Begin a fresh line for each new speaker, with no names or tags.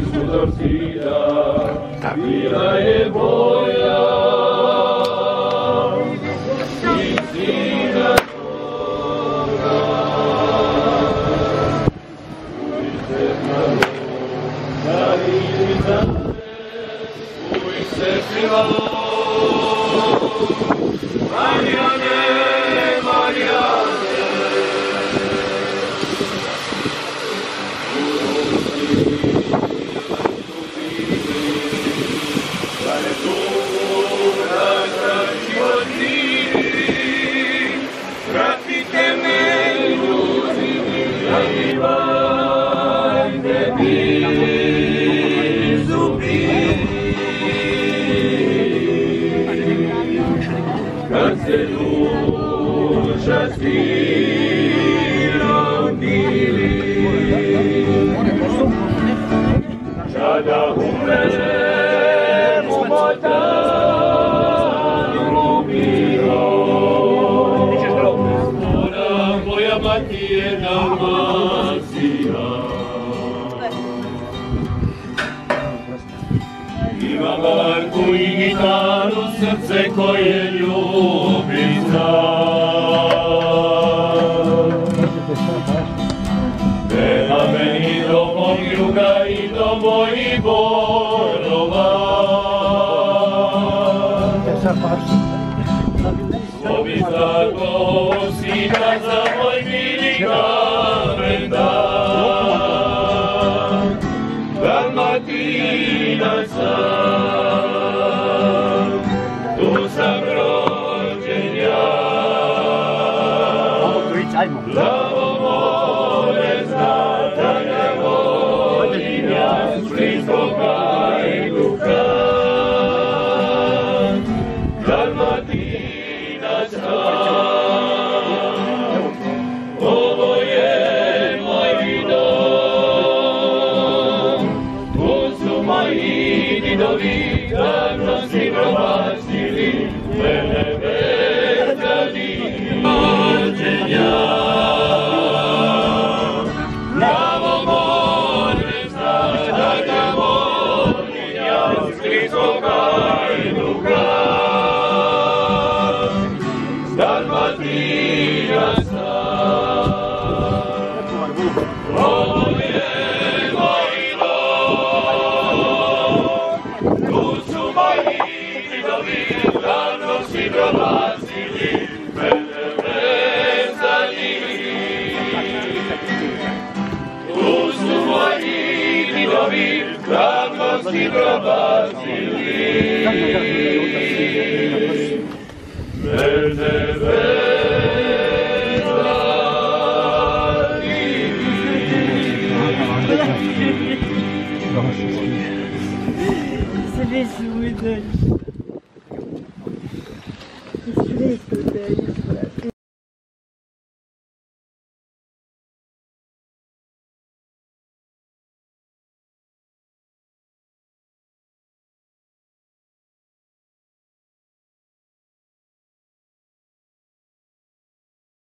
torcida, bila je boja, istina toga. Ujte malo, da vidi dane, uvijek se pivalo. Marijane, Marijane, kad se duša stila mili, kada umrem umotan lubilo, ona moja mati je Dalmacija. Ima varku i gitaru, srce koje ljubi znak. Peva meni do mog juga i do mojih borova. Obi tako sina za moj mili kamen dan. Dalmatinac sam, tu sam rođen ja. Plavo more zna da ne vodim ja Splitskog Hajduka. Dalmatinac sam, ovo je moj dom. Tu su moji didovi, davno si probacili, mene vezali rođen ja. Plavo more zna da ga volim ja Splitskog Hajduka. Dalmatinac sam, ovo je moj dom. Tu su moji didovi, davno si probacili, mene vezali. Tu su moji didovi, davno si probacili, mene
Слезь, уйдешь. Слезь, уйдешь, брат.